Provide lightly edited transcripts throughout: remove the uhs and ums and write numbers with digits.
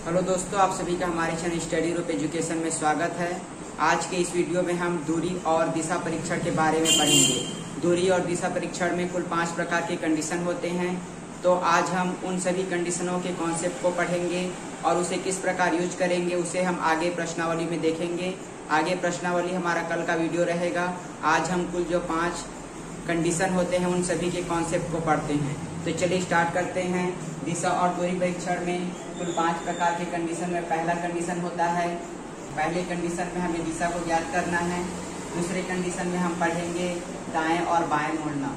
Hello दोस्तों, आप सभी का हमारे चैनल स्टडी ग्रुप एजुकेशन में स्वागत है। आज के इस वीडियो में हम दूरी और दिशा परीक्षण के बारे में पढ़ेंगे। दूरी और दिशा परीक्षण में कुल 5 प्रकार के कंडीशन होते हैं। तो आज हम उन सभी कंडीशनों के कॉन्सेप्ट को पढ़ेंगे और उसे किस प्रकार यूज करेंगे उसे हम आगे प्रश्नावली में देखेंगे। आगे प्रश्नावली हमारा कल का वीडियो रहेगा। आज हम कुल जो 5 कंडीशन होते हैं उन सभी के कॉन्सेप्ट को पढ़ते हैं। तो चलिए स्टार्ट करते हैं। दिशा और दूरी परीक्षण में कुल 5 प्रकार के कंडीशन में पहला कंडीशन होता है, पहले कंडीशन में हमें दिशा को ज्ञात करना है। दूसरे कंडीशन में हम पढ़ेंगे दाएं और बाएं मोड़ना।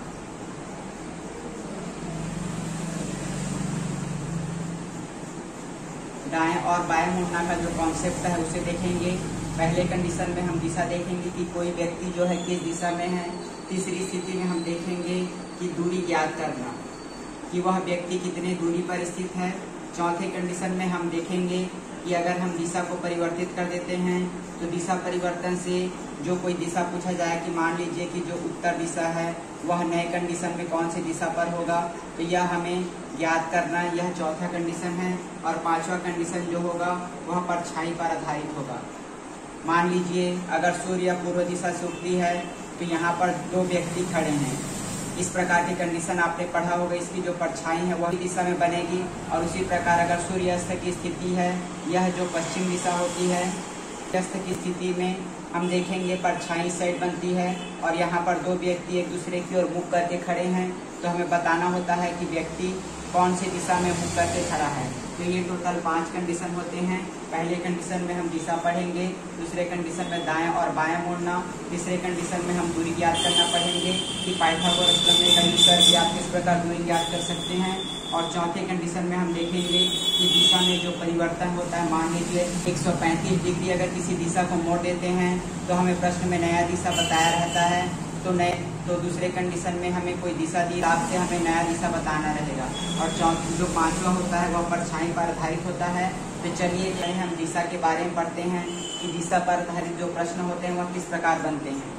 दाएं और बाएं मोड़ना का जो कॉन्सेप्ट है उसे देखेंगे। पहले कंडीशन में हम दिशा देखेंगे कि कोई व्यक्ति जो है किस दिशा में है। तीसरी स्थिति में हम देखेंगे कि दूरी ज्ञात करना, कि वह व्यक्ति कितने दूरी पर स्थित है। चौथे कंडीशन में हम देखेंगे कि अगर हम दिशा को परिवर्तित कर देते हैं तो दिशा परिवर्तन से जो कोई दिशा पूछा जाए कि मान लीजिए कि जो उत्तर दिशा है वह नए कंडीशन में कौन सी दिशा पर होगा, तो यह हमें ज्ञात करना, यह चौथा कंडीशन है। और पांचवा कंडीशन जो होगा वह परछाई पर आधारित होगा। मान लीजिए अगर सूर्य पूर्व दिशा से उगती है तो यहाँ पर 2 व्यक्ति खड़े हैं। इस प्रकार की कंडीशन आपने पढ़ा होगा। इसकी जो परछाई है वह दिशा में बनेगी। और उसी प्रकार अगर सूर्यास्त की स्थिति है, यह जो पश्चिम दिशा होती है, सूर्यास्त की स्थिति में हम देखेंगे परछाई साइड बनती है और यहाँ पर 2 व्यक्ति एक दूसरे की ओर मुख करके खड़े हैं। तो हमें बताना होता है कि व्यक्ति कौन सी दिशा में मुख करके खड़ा है। तो ये टोटल 5 कंडीशन होते हैं। पहले कंडीशन में हम दिशा पढ़ेंगे, दूसरे कंडीशन में दाएं और बाएं मोड़ना, तीसरे कंडीशन में हम दूरी ज्ञात करना पढ़ेंगे कि पाइथागोरस प्रमेय का यूज करके आप किस प्रकार दूरी ज्ञात कर सकते हैं। और चौथे कंडीशन में हम देखेंगे कि दिशा में जो परिवर्तन होता है, मान लीजिए 135 डिग्री अगर किसी दिशा को मोड़ देते हैं तो हमें प्रश्न में नया दिशा बताया रहता है। तो दूसरे कंडीशन में हमें कोई दिशा दी, आपसे हमें नया दिशा बताना रहेगा। और जो पांचवा होता है वह परछाई पर आधारित होता है। तो चलिए हम दिशा के बारे में पढ़ते हैं कि दिशा पर आधारित जो प्रश्न होते हैं वह किस प्रकार बनते हैं।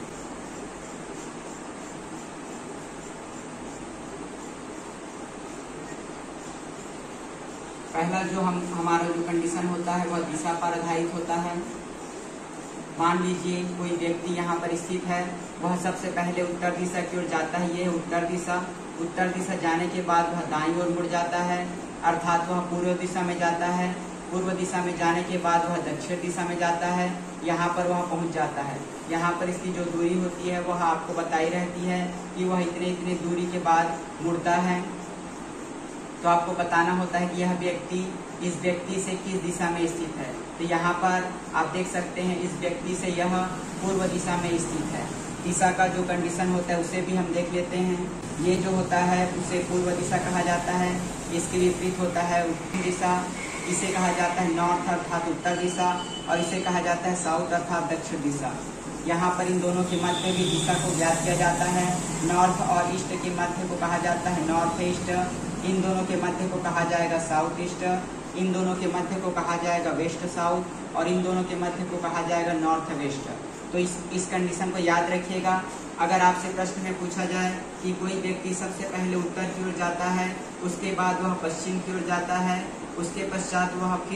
पहला जो हमारा जो कंडीशन होता है वह दिशा पर आधारित होता है। मान लीजिए कोई व्यक्ति यहाँ पर स्थित है, वह सबसे पहले उत्तर दिशा की ओर जाता है। ये है उत्तर दिशा। उत्तर दिशा जाने के बाद वह दाईं ओर मुड़ जाता है, अर्थात वह पूर्व दिशा में जाता है। पूर्व दिशा में जाने के बाद वह दक्षिण दिशा में जाता है। यहाँ पर वह पहुँच जाता है। यहाँ पर इसकी जो दूरी होती है वह आपको बताई रहती है कि वह इतने दूरी के बाद मुड़ता है। तो आपको बताना होता है कि यह व्यक्ति इस व्यक्ति से किस दिशा में स्थित है। तो यहाँ पर आप देख सकते हैं इस व्यक्ति से यह पूर्व दिशा में स्थित है। दिशा का जो कंडीशन होता है उसे भी हम देख लेते हैं। ये जो होता है उसे पूर्व दिशा कहा जाता है। इसके विपरीत होता है उत्तर दिशा। इसे कहा जाता है नॉर्थ अर्थात उत्तर दिशा, और इसे कहा जाता है साउथ अर्थात दक्षिण दिशा। यहाँ पर इन दोनों के मध्य भी दिशा को ज्ञात किया जाता है। नॉर्थ और ईस्ट के मध्य को कहा जाता है नॉर्थ ईस्ट। इन दोनों के मध्य को कहा जाएगा साउथ ईस्ट। इन दोनों के मध्य को कहा जाएगा वेस्ट साउथ, और इन दोनों के मध्य को कहा जाएगा नॉर्थ वेस्ट। तो इस कंडीशन को याद रखिएगा। अगर आपसे प्रश्न में पूछा जाए कि कोई व्यक्ति सबसे पहले उत्तर की ओर जाता है, उसके बाद वह पश्चिम की ओर जाता है, उसके पश्चात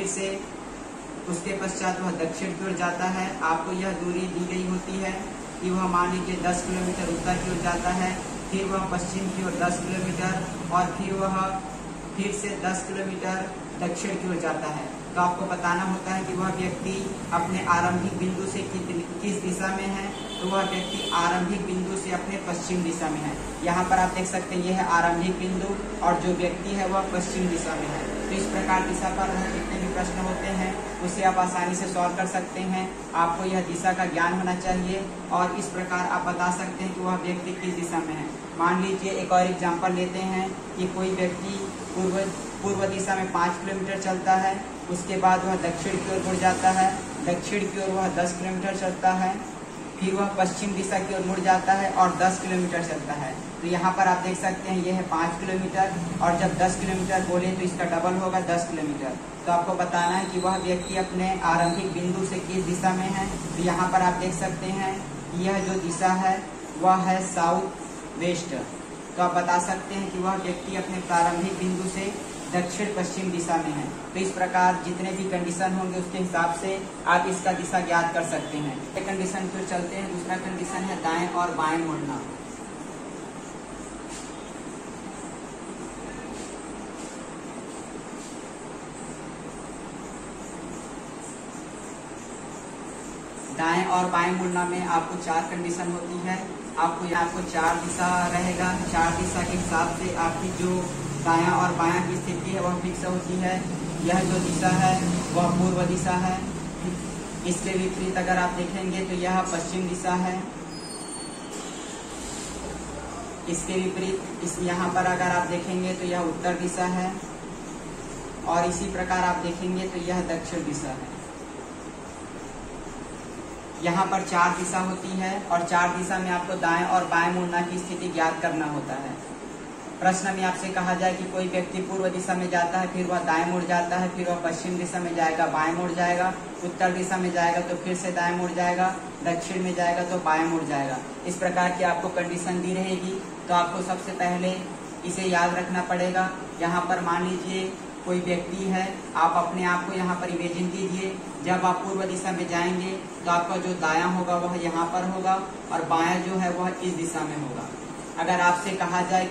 वह दक्षिण की ओर जाता है, आपको यह दूरी दी गई होती है कि वह मान लीजिए 10 किलोमीटर उत्तर की ओर जाता है, फिर वह पश्चिम की ओर 10 किलोमीटर, और फिर से 10 किलोमीटर दक्षिण की ओर जाता है। तो आपको बताना होता है कि वह व्यक्ति अपने आरंभिक बिंदु से किस दिशा में है। तो वह व्यक्ति आरंभिक बिंदु से अपने पश्चिम दिशा में है। यहाँ पर आप देख सकते हैं यह है आरंभिक बिंदु और जो व्यक्ति है वह पश्चिम दिशा में है। तो इस प्रकार दिशा पर जितने भी प्रश्न होते हैं उसे आप आसानी से सॉल्व कर सकते हैं। आपको यह दिशा का ज्ञान होना चाहिए और इस प्रकार आप बता सकते हैं कि वह व्यक्ति किस दिशा में है। मान लीजिए एक और एग्जाम्पल लेते हैं कि कोई व्यक्ति पूर्व दिशा में 5 किलोमीटर चलता है, उसके बाद वह दक्षिण की ओर मुड़ जाता है, दक्षिण की ओर वह 10 किलोमीटर चलता है, फिर वह पश्चिम दिशा की ओर मुड़ जाता है और 10 किलोमीटर चलता है। तो यहाँ पर आप देख सकते हैं यह है 5 किलोमीटर, और जब 10 किलोमीटर बोले तो इसका डबल होगा 10 किलोमीटर। तो आपको बताना है कि वह व्यक्ति अपने आरंभिक बिंदु से किस दिशा में है। तो यहाँ पर आप देख सकते हैं यह जो दिशा है वह है साउथ वेस्ट। तो आप बता सकते हैं कि वह व्यक्ति अपने प्रारंभिक बिंदु से दक्षिण पश्चिम दिशा में है। तो इस प्रकार जितने भी कंडीशन होंगे उसके हिसाब से आप इसका दिशा ज्ञात कर सकते हैं। एक कंडीशन फिर चलते हैं। दूसरा कंडीशन है दाएं और बाएं मुड़ना। दाएं और बाएं मुड़ना में आपको 4 कंडीशन होती है। आपको 4 दिशा रहेगा। 4 दिशा के हिसाब से आपकी जो दायां और बायां की स्थिति है वह फिक्स होती है। यह जो दिशा है वह पूर्व दिशा है। इसके विपरीत अगर आप देखेंगे तो यह पश्चिम दिशा है। इसके विपरीत यहाँ पर अगर आप देखेंगे तो यह उत्तर दिशा है। और इसी प्रकार आप देखेंगे तो यह दक्षिण दिशा है। यहाँ पर 4 दिशा होती है और 4 दिशा में आपको दाएं और बाएं मुड़ना की स्थिति ज्ञात करना होता है। प्रश्न में आपसे कहा जाए कि कोई व्यक्ति पूर्व दिशा में जाता है, फिर वह दाएं मुड़ जाता है, फिर वह पश्चिम दिशा में जाएगा, बाएं मुड़ जाएगा, उत्तर दिशा में जाएगा तो फिर से दाएं मुड़ जाएगा, दक्षिण में जाएगा तो बाएं मुड़ जाएगा। इस प्रकार की आपको कंडीशन दी रहेगी। तो आपको सबसे पहले इसे याद रखना पड़ेगा। यहाँ पर मान लीजिए कोई व्यक्ति है, आप अपने आप को यहाँ पर इमेजिन कीजिए। जब आप पूर्व दिशा में जाएंगे तो आपका जो दायां होगा वह यहाँ पर होगा और बायां जो है वह इस दिशा में होगा। अगर आपसे कहा जाए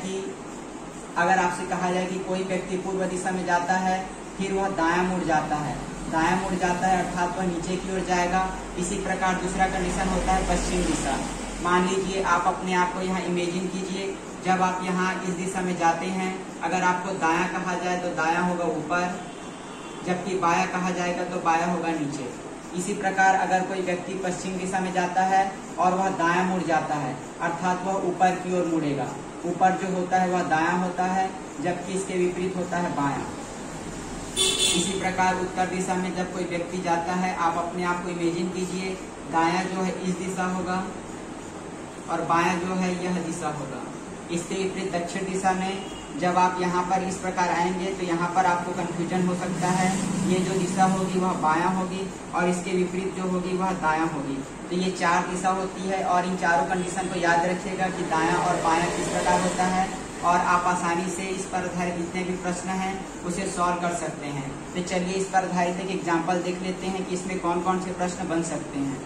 कि कोई व्यक्ति पूर्व दिशा में जाता है, फिर वह दायां मुड़ जाता है, अर्थात वह नीचे की ओर जाएगा। इसी प्रकार दूसरा कंडीशन होता है पश्चिम दिशा। मान लीजिए आप अपने आप को यहाँ इमेजिन कीजिए। जब आप यहाँ इस दिशा में जाते हैं, अगर आपको दायां कहा जाए तो दायां होगा ऊपर, जबकि बायां कहा जाएगा तो बायां होगा नीचे। इसी प्रकार अगर कोई व्यक्ति पश्चिम दिशा में जाता है और वह दायां मुड़ जाता है, अर्थात वह ऊपर की ओर मुड़ेगा। ऊपर जो होता है वह दायां होता है, जबकि इसके विपरीत होता है बायां। इसी प्रकार उत्तर दिशा में जब कोई व्यक्ति जाता है, आप अपने आप को इमेजिन कीजिए, दायां जो है इस दिशा होगा और बायां जो है यह दिशा होगा। इसके विपरीत दक्षिण दिशा में जब आप यहाँ पर इस प्रकार आएंगे तो यहाँ पर आपको कंफ्यूजन हो सकता है। ये जो दिशा होगी वह बायां होगी और इसके विपरीत जो होगी वह दायां होगी। तो ये 4 दिशा होती है और इन चारों कंडीशन को याद रखिएगा कि दायां और बायां किस प्रकार होता है और आप आसानी से इस पर आधारित जितने भी प्रश्न हैं उसे सॉल्व कर सकते हैं। तो चलिए इस पर आधारित एक एग्जाम्पल देख लेते हैं कि इसमें कौन कौन से प्रश्न बन सकते हैं।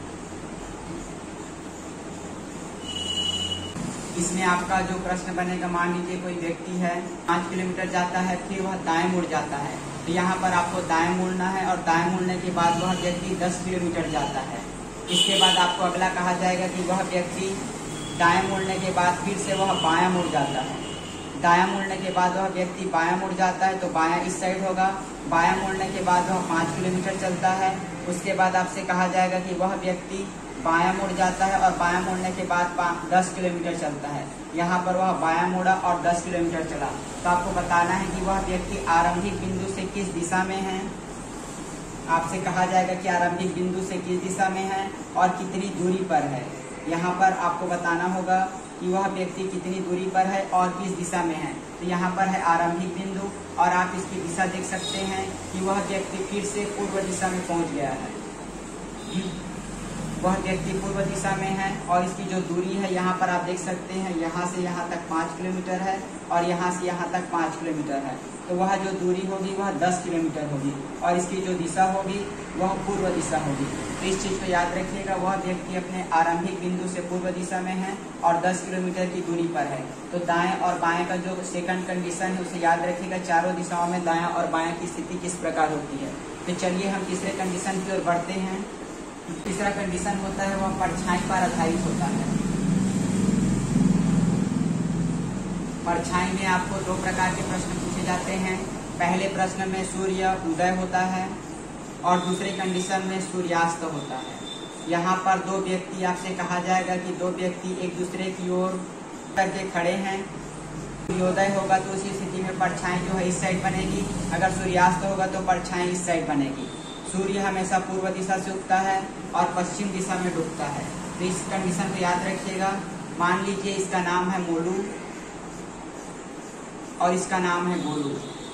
इसमें आपका जो प्रश्न बनेगा, मान लीजिए कोई व्यक्ति है 5 किलोमीटर जाता है, फिर वह दाएं मुड़ जाता है। तो यहाँ पर आपको दाएं मुड़ना है और दाएं मुड़ने के बाद वह व्यक्ति 10 किलोमीटर जाता है। इसके बाद आपको अगला कहा जाएगा कि वह व्यक्ति दाएं मुड़ने के बाद फिर से वह बायां मुड़ जाता है। दायां मुड़ने के बाद वह व्यक्ति बायां मुड़ जाता है तो बायां इस साइड होगा। बायां मुड़ने के बाद वह 5 किलोमीटर चलता है। उसके बाद आपसे कहा जाएगा कि वह व्यक्ति बायां मुड़ जाता है और बायां मुड़ने के बाद 10 किलोमीटर चलता है। यहाँ पर वह बायां मुड़ा और 10 किलोमीटर चला। तो आपको बताना है कि वह व्यक्ति आरंभिक बिंदु से किस दिशा में है। आपसे कहा जाएगा कि आरंभिक बिंदु से किस दिशा में है और कितनी दूरी पर है। यहाँ पर आपको बताना होगा कि वह व्यक्ति कितनी दूरी पर है और किस दिशा में है। तो यहाँ पर है आरंभिक बिंदु और आप इसकी दिशा देख सकते हैं कि वह व्यक्ति फिर से पूर्व दिशा में पहुँच गया है। वह व्यक्ति पूर्व दिशा में है और इसकी जो दूरी है यहाँ पर आप देख सकते हैं, यहाँ से यहाँ तक 5 किलोमीटर है और यहाँ से यहाँ तक 5 किलोमीटर है। तो वह जो दूरी होगी वह 10 किलोमीटर होगी और इसकी जो दिशा होगी वह पूर्व दिशा होगी। तो इस चीज़ को याद रखिएगा, वह व्यक्ति अपने आरंभिक बिंदु से पूर्व दिशा में है और 10 किलोमीटर की दूरी पर है। तो दाएं और बाएं का जो सेकंड कंडीशन है उसे याद रखिएगा। चारों दिशाओं में दाएं और बाएं की स्थिति किस प्रकार होती है। तो चलिए हम तीसरे कंडीशन की ओर बढ़ते हैं। तीसरा कंडीशन होता है वह परछाई पर आधारित होता है। परछाई में आपको 2 प्रकार के प्रश्न पूछे जाते हैं। पहले प्रश्न में सूर्य उदय होता है और दूसरे कंडीशन में सूर्यास्त होता है। यहाँ पर 2 व्यक्ति, आपसे कहा जाएगा कि 2 व्यक्ति एक दूसरे की ओर करके खड़े हैं। सूर्योदय होगा तो उसी स्थिति में परछाई जो है इस साइड बनेगी, अगर सूर्यास्त होगा तो परछाई इस साइड बनेगी। सूर्य हमेशा पूर्व दिशा से उगता है और पश्चिम दिशा में डूबता है। तो इस कंडीशन को याद रखिएगा। मान लीजिए इसका नाम है मोलू और इसका नाम है गोलू।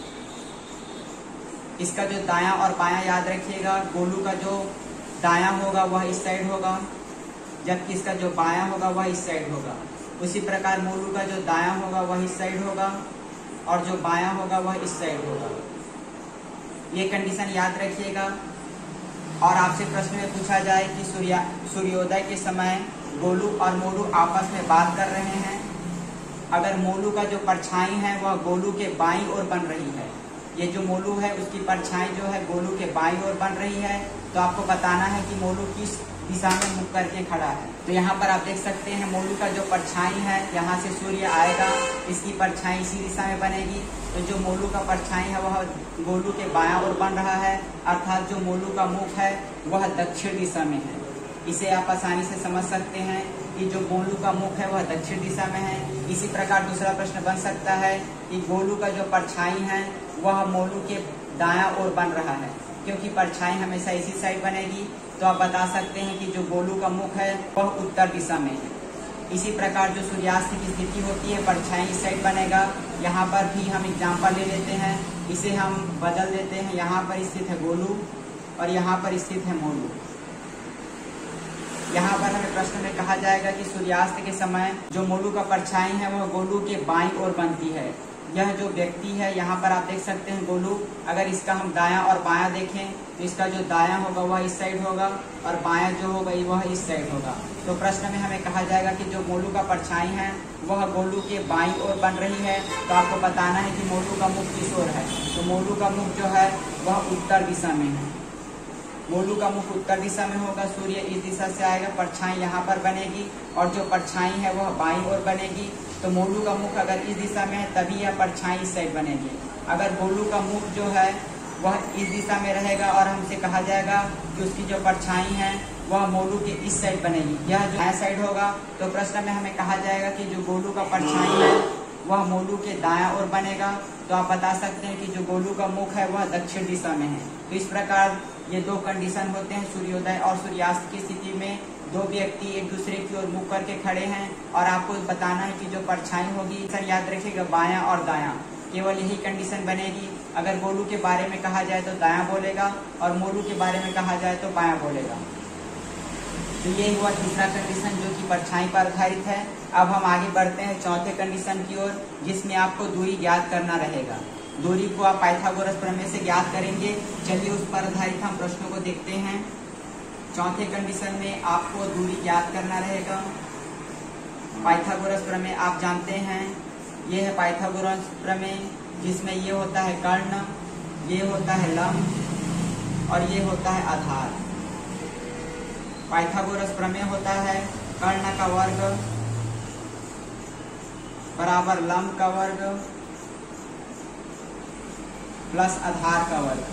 इसका जो दायां और बायां याद रखिएगा। गोलू का जो दायां होगा वह इस साइड होगा, जबकि इसका जो बायां होगा वह इस साइड होगा। उसी प्रकार मोलू का जो दायां होगा वह इस साइड होगा और जो बायां होगा वह इस साइड होगा। ये कंडीशन याद रखिएगा। और आपसे प्रश्न में पूछा जाए कि सूर्योदय के समय गोलू और मोलू आपस में बात कर रहे हैं। अगर मोलू का जो परछाई है वह गोलू के बाईं ओर बन रही है, ये जो मोलू है उसकी परछाई जो है गोलू के बाईं ओर बन रही है, तो आपको बताना है कि मोलू किस दिशा में मुख करके खड़ा है। तो यहाँ पर आप देख सकते हैं मोलू का जो परछाई है, यहाँ से सूर्य आएगा, इसकी परछाई इसी दिशा में बनेगी। तो जो मोलू का परछाई है वह गोलू के बायां ओर बन रहा है, अर्थात जो मोलू का मुख है वह दक्षिण दिशा में है। इसे आप आसानी से समझ सकते हैं कि जो गोलू का मुख है वह दक्षिण दिशा में है। इसी प्रकार दूसरा प्रश्न बन सकता है कि गोलू का जो परछाई है वह मोलू के दायां ओर बन रहा है, क्योंकि परछाई हमेशा इसी साइड बनेगी। तो आप बता सकते हैं कि जो गोलू का मुख है वह उत्तर दिशा में है। इसी प्रकार जो सूर्यास्त की स्थिति होती है परछाई इस साइड बनेगा। यहाँ पर भी हम एग्जाम्पल ले लेते हैं, इसे हम बदल देते हैं। यहाँ पर स्थित है गोलू और यहाँ पर स्थित है मोलू। यहाँ पर हमें प्रश्न में कहा जाएगा कि सूर्यास्त के समय जो मोलू का परछाई है वह गोलू के बाईं ओर बनती है। यह जो व्यक्ति है यहाँ पर आप देख सकते हैं गोलू, अगर इसका हम दायां और बायां देखें तो इसका जो दायां होगा वह इस साइड होगा और बायां जो होगा वह इस साइड होगा। तो प्रश्न में हमें कहा जाएगा कि जो मोलू का परछाई है वह गोलू के बाईं ओर बन रही है। तो आपको बताना है कि मोलू का मुख किस ओर है। तो मोलू का मुख जो है वह उत्तर दिशा में है। मोलू का मुख उत्तर दिशा में होगा, सूर्य इस दिशा से आएगा, परछाई यहाँ पर बनेगी और जो परछाई है वह बाईं ओर बनेगी। तो मोलू का मुख अगर इस दिशा में है तभी यह परछाई इस साइड बनेगी। अगर गोलू का मुख जो है वह इस दिशा में रहेगा और हमसे कहा जाएगा कि उसकी जो परछाई है वह मोलू के इस साइड बनेगी, यह जो दायां साइड होगा। तो प्रश्न में हमें कहा जाएगा कि जो गोलू का परछाई है वह मोलू के दायां ओर बनेगा। तो आप बता सकते हैं कि जो गोलू का मुख है वह दक्षिण दिशा में है। तो इस प्रकार ये दो कंडीशन होते हैं सूर्योदय और सूर्यास्त की स्थिति में। दो व्यक्ति एक दूसरे की ओर मुख करके खड़े हैं और आपको बताना है कि जो परछाई होगी, सर याद रखिएगा, बायां और दायां, केवल यही कंडीशन बनेगी। अगर गोलू के बारे में कहा जाए तो दायां बोलेगा और मोलू के बारे में कहा जाए तो बायां बोलेगा। तो ये हुआ तीसरा कंडीशन जो कि परछाई पर आधारित है। अब हम आगे बढ़ते हैं चौथे कंडीशन की ओर, जिसमें आपको दूरी ज्ञात करना रहेगा। दूरी को आप पाइथागोरस प्रमेय से ज्ञात करेंगे। चलिए उस पर आधारित हम प्रश्नों को देखते हैं। चौथे कंडीशन में आपको दूरी ज्ञात करना रहेगा। पाइथागोरस प्रमेय आप जानते हैं, ये है पाइथागोरस प्रमेय, जिसमें ये होता है कर्ण, ये होता है लंब और ये होता है आधार। पाइथागोरस प्रमेय होता है कर्ण का वर्ग बराबर लंब का वर्ग प्लस आधार का वर्ग।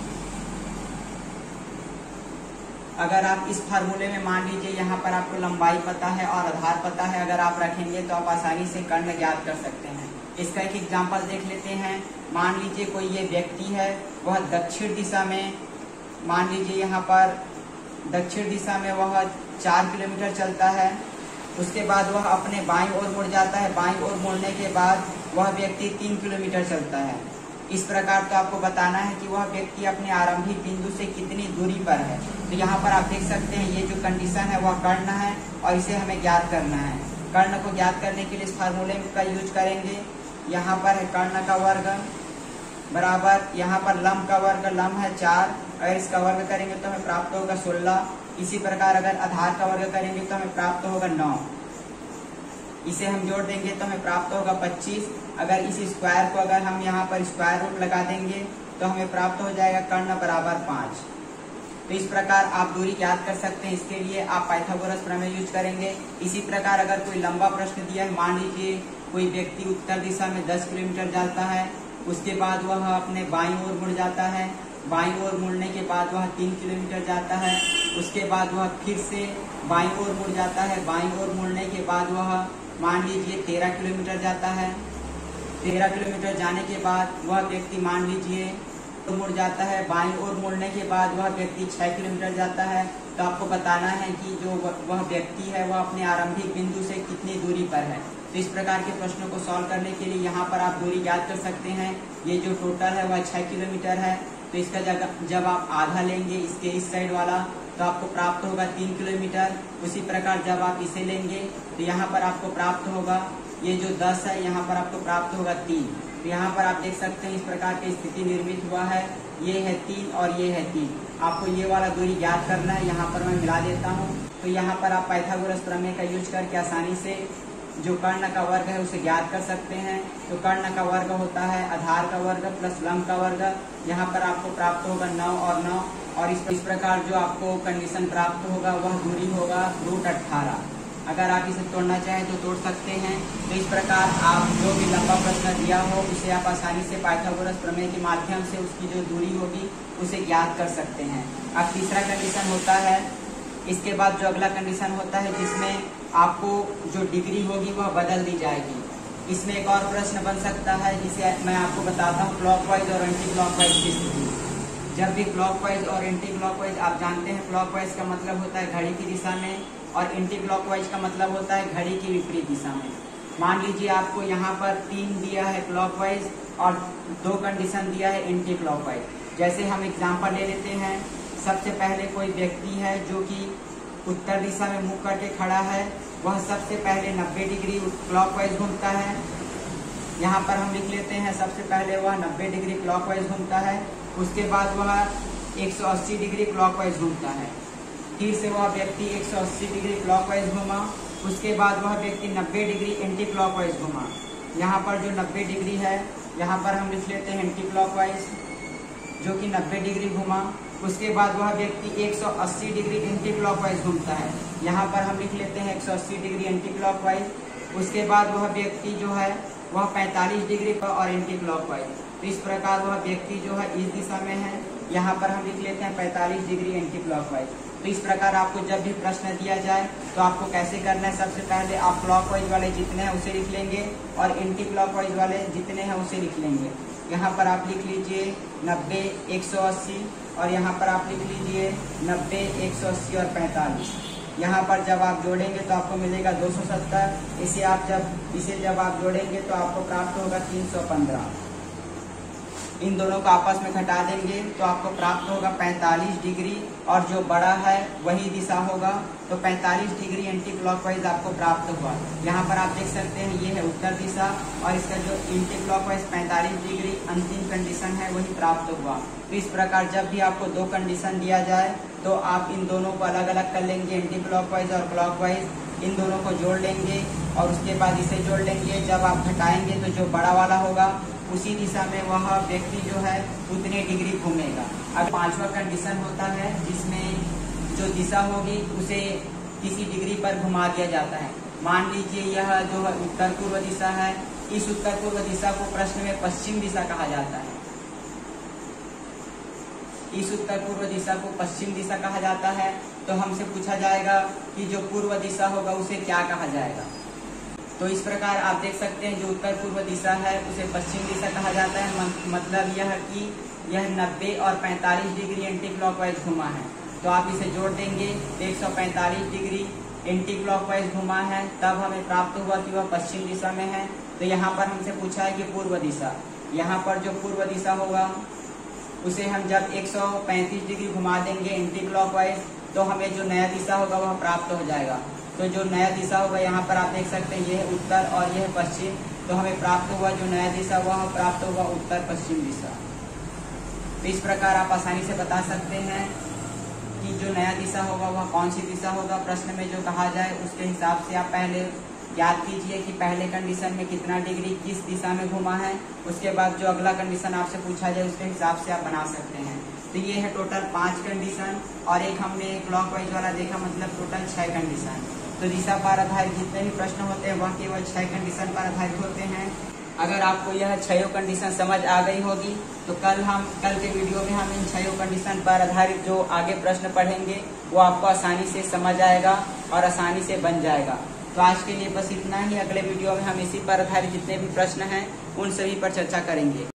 अगर आप इस फार्मूले में मान लीजिए यहाँ पर आपको लंबाई पता है और आधार पता है, अगर आप रखेंगे तो आप आसानी से कर्ण ज्ञात कर सकते हैं। इसका एक एग्जांपल देख लेते हैं। मान लीजिए कोई ये व्यक्ति है, वह दक्षिण दिशा में, मान लीजिए यहाँ पर दक्षिण दिशा में वह 4 किलोमीटर चलता है। उसके बाद वह अपने बाईं ओर मुड़ जाता है। बाईं ओर मुड़ने के बाद वह व्यक्ति 3 किलोमीटर चलता है। इस प्रकार तो आपको बताना है कि वह व्यक्ति अपने आरंभिक बिंदु से कितनी दूरी पर है। तो यहाँ पर आप देख सकते हैं ये जो कंडीशन है वह कर्ण है और इसे हमें ज्ञात करना है। कर्ण को ज्ञात करने के लिए इस फार्मूले का यूज करेंगे। यहाँ पर है कर्ण का वर्ग बराबर, यहाँ पर लंब का वर्ग, लंब है 4, अगर इसका वर्ग करेंगे तो हमें प्राप्त होगा 16। इसी प्रकार अगर आधार का वर्ग करेंगे तो हमें प्राप्त होगा 9। इसे हम जोड़ देंगे तो हमें प्राप्त होगा 25। अगर इस स्क्वायर को अगर हम यहाँ पर स्क्वायर रूट लगा देंगे तो हमें प्राप्त हो जाएगा कर्ण बराबर 5। तो इस प्रकार आप दूरी ज्ञात कर सकते हैं। इसके लिए आप पाइथागोरस प्रमेय यूज करेंगे। इसी प्रकार अगर कोई लंबा प्रश्न दिया है, मान लीजिए कोई व्यक्ति उत्तर दिशा में 10 किलोमीटर जाता है, उसके बाद वह अपने बाईं ओर मुड़ जाता है। बाईं ओर मुड़ने के बाद वह 3 किलोमीटर जाता है। उसके बाद वह फिर से बाईं ओर मुड़ जाता है। बाईं ओर मुड़ने के बाद वह मान लीजिए 13 किलोमीटर जाता है। 13 किलोमीटर जाने के बाद वह व्यक्ति मान लीजिए तो मुड़ जाता है। बाईं ओर मुड़ने के बाद वह व्यक्ति 6 किलोमीटर जाता है। तो आपको बताना है कि जो वह व्यक्ति है वह अपने आरंभिक बिंदु से कितनी दूरी पर है। तो इस प्रकार के प्रश्नों को सॉल्व करने के लिए यहाँ पर आप दूरी ज्ञात कर सकते हैं। ये जो टोटल है वह 6 किलोमीटर है। तो इसका जब आप आधा लेंगे इसके इस साइड वाला तो आपको प्राप्त होगा 3 किलोमीटर। उसी प्रकार जब आप इसे लेंगे तो यहाँ पर आपको प्राप्त होगा ये जो 10 है, यहाँ पर आपको प्राप्त होगा 3। तो यहाँ पर आप देख सकते हैं इस प्रकार की स्थिति निर्मित हुआ है। ये है 3 और ये है 3। आपको ये वाला दूरी ज्ञात करना है। यहाँ पर मैं मिला देता हूँ। तो यहाँ पर आप पाइथागोरस प्रमेय का यूज करके आसानी से जो कर्ण का वर्ग है उसे ज्ञात कर सकते हैं। तो कर्ण का वर्ग होता है आधार का वर्ग प्लस लंब का वर्ग। यहाँ पर आपको प्राप्त होगा 9 और 9, और इस प्रकार जो आपको कंडीशन प्राप्त होगा वह दूरी होगा √18। अगर आप इसे तोड़ना चाहें तो तोड़ सकते हैं। तो इस प्रकार आप जो भी लंबा प्रश्न दिया हो उसे आप आसानी से पाइथागोरस प्रमेय के माध्यम से उसकी जो दूरी होगी उसे ज्ञात कर सकते हैं। अब तीसरा कंडीशन होता है, इसके बाद जो अगला कंडीशन होता है जिसमें आपको जो डिग्री होगी वह बदल दी जाएगी। इसमें एक और प्रश्न बन सकता है जिसे मैं आपको बताता हूँ क्लॉकवाइज और एंटी क्लॉकवाइज की स्थिति। जब भी क्लॉकवाइज और एंटी क्लॉकवाइज, आप जानते हैं क्लॉकवाइज का मतलब होता है घड़ी की दिशा में और एंटी क्लॉकवाइज का मतलब होता है घड़ी की विपरीत दिशा में। मान लीजिए आपको यहाँ पर 3 दिया है क्लॉकवाइज और 2 कंडीशन दिया है एंटी क्लॉकवाइज। जैसे हम एग्जाम्पल ले लेते हैं, सबसे पहले कोई व्यक्ति है जो कि उत्तर दिशा में मुख करके खड़ा है, वह सबसे पहले 90 डिग्री क्लॉकवाइज घूमता है। यहाँ पर हम लिख लेते हैं सबसे पहले वह 90 डिग्री क्लॉकवाइज घूमता है, उसके बाद वह 180 डिग्री क्लॉकवाइज घूमता है। फिर से वह व्यक्ति 180 डिग्री क्लॉकवाइज घूमा, उसके बाद वह व्यक्ति 90 डिग्री एंटी क्लॉकवाइज घूमा। यहाँ पर जो 90 डिग्री है यहाँ पर हम लिख लेते हैं एंटी क्लॉकवाइज, जो कि 90 डिग्री घूमा। उसके बाद वह व्यक्ति 180 डिग्री एंटी क्लॉकवाइज घूमता है, यहाँ पर हम लिख लेते हैं 180 डिग्री एंटी क्लॉकवाइज। उसके बाद वह व्यक्ति जो है वह 45 डिग्री और एंटी क्लॉकवाइज। तो इस प्रकार वह व्यक्ति जो है इस दिशा में है, यहाँ पर हम लिख लेते हैं 45 डिग्री एंटी क्लॉकवाइज। तो इस प्रकार आपको जब भी प्रश्न दिया जाए तो आपको कैसे करना है, सबसे पहले आप क्लॉकवाइज वाले जितने हैं उसे लिख लेंगे और एंटी क्लॉकवाइज वाले जितने हैं उसे लिख लेंगे। यहाँ पर आप लिख लीजिए 90, 180 और यहाँ पर आप लिख लीजिए 90, 180 और 45। यहाँ पर जब आप जोड़ेंगे तो आपको मिलेगा 270। इसे जब आप जोड़ेंगे तो आपको प्राप्त होगा 315। इन दोनों को आपस में घटा देंगे तो आपको प्राप्त होगा 45 डिग्री और जो बड़ा है वही दिशा होगा। तो 45 डिग्री एंटी क्लॉकवाइज आपको प्राप्त हुआ। यहाँ पर आप देख सकते हैं ये है उत्तर दिशा और इसका जो एंटी क्लॉकवाइज 45 डिग्री अंतिम कंडीशन है वही प्राप्त हुआ। तो इस प्रकार जब भी आपको 2 कंडीशन दिया जाए तो आप इन दोनों को अलग अलग कर लेंगे, एंटी क्लॉकवाइज और क्लॉकवाइज, इन दोनों को जोड़ लेंगे और उसके बाद इसे जोड़ लेंगे। जब आप घटाएंगे तो जो बड़ा वाला होगा उसी दिशा में वह व्यक्ति जो है उतने डिग्री घूमेगा। अब 5वां कंडीशन होता है जिसमें जो दिशा होगी उसे किसी डिग्री पर घुमा दिया जाता है। मान लीजिए यह जो है उत्तर पूर्व दिशा है, इस उत्तर पूर्व दिशा को प्रश्न में पश्चिम दिशा कहा जाता है। इस उत्तर पूर्व दिशा को पश्चिम दिशा कहा जाता है। तो हमसे पूछा जाएगा कि जो पूर्व दिशा होगा उसे क्या कहा जाएगा। तो इस प्रकार आप देख सकते हैं जो उत्तर पूर्व दिशा है उसे पश्चिम दिशा कहा जाता है। मतलब यह कि यह 90 और 45 डिग्री एंटी क्लॉकवाइज घुमा है। तो आप इसे जोड़ देंगे, 145 डिग्री एंटी क्लॉकवाइज घुमा है, तब हमें प्राप्त हुआ कि वह पश्चिम दिशा में है। तो यहाँ पर हमसे पूछा है कि पूर्व दिशा, यहाँ पर जो पूर्व दिशा होगा उसे हम जब 135 डिग्री घुमा देंगे एंटी क्लॉकवाइज तो हमें जो नया दिशा होगा वह प्राप्त हो जाएगा। तो जो नया दिशा होगा यहाँ पर आप देख सकते हैं ये है उत्तर और यह है पश्चिम। तो हमें प्राप्त हुआ जो नया दिशा वह प्राप्त होगा उत्तर पश्चिम दिशा। तो इस प्रकार आप आसानी से बता सकते हैं कि जो नया दिशा होगा वह कौन सी दिशा होगा। प्रश्न में जो कहा जाए उसके हिसाब से आप पहले याद कीजिए कि पहले कंडीशन में कितना डिग्री किस दिशा में घुमा है, उसके बाद जो अगला कंडीशन आपसे पूछा जाए उसके हिसाब से आप बना सकते हैं। तो ये है टोटल 5 कंडीशन और एक हमने क्लॉकवाइज वाला देखा, मतलब टोटल 6 कंडीशन। तो दिशा पर आधारित जितने भी प्रश्न होते हैं वह केवल 6 कंडीशन पर आधारित होते हैं। अगर आपको यह 6 कंडीशन समझ आ गई होगी तो कल के वीडियो में हम इन 6 कंडीशन पर आधारित जो आगे प्रश्न पढ़ेंगे वो आपको आसानी से समझ आएगा और आसानी से बन जाएगा। तो आज के लिए बस इतना ही। अगले वीडियो में हम इसी पर आधारित जितने भी प्रश्न हैं उन सभी पर चर्चा करेंगे।